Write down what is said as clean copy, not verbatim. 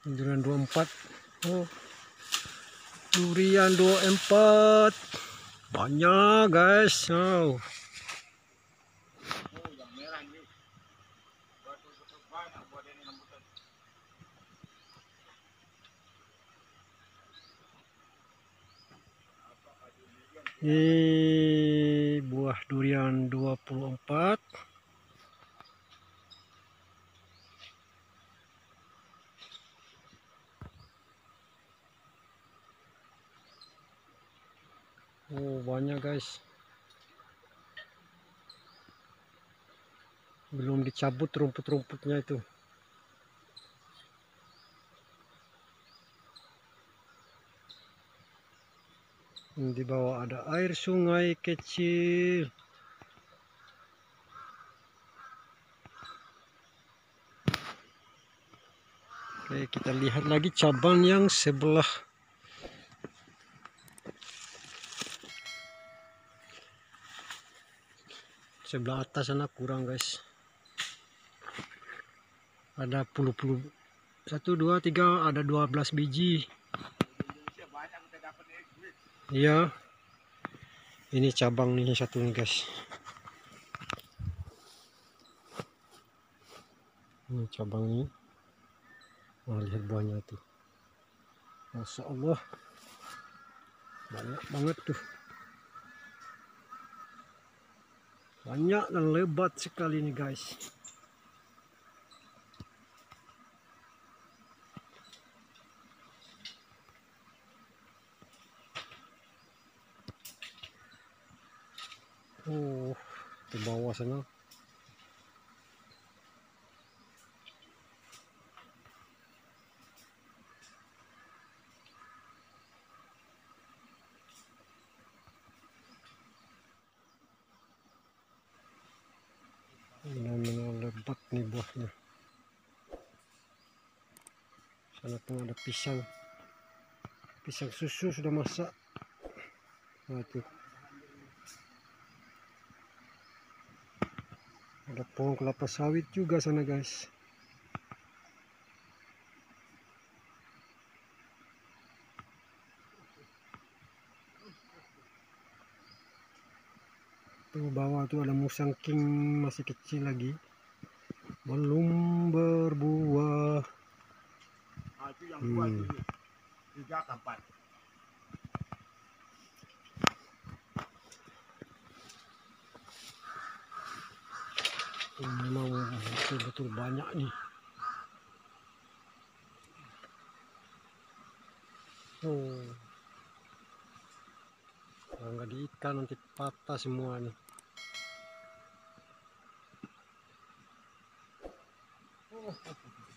Durian 24. Oh, durian 24. Banyak guys. Oh. Ini buah durian 24. Oh, banyak guys. Belum dicabut rumput-rumputnya itu. Di bawah ada air sungai kecil. Oke, kita lihat lagi cabang yang sebelah. Sebelah atas sana kurang guys. Ada puluh-puluh. 1, 2, 3, ada 12 biji. Iya. Ini cabang ini satu nih guys. Ini cabang ini. Nah, lihat buahnya tuh. Masya Allah. Banyak banget tuh. Banyak dan lebat sekali nih guys. Oh, ke bawah sana. Benar-benar lebat nih buahnya. Sana pun ada pisang. Pisang susu sudah masak. Nah, tuh. Ada pohon kelapa sawit juga sana guys. Tuh bawah tuh ada musang king masih kecil lagi. Belum berbuah. Itu yang buah ini. 3 ke 4. Memang betul-betul banyak nih. Oh, kalau nggak diikat nanti patah semua nih. Oh,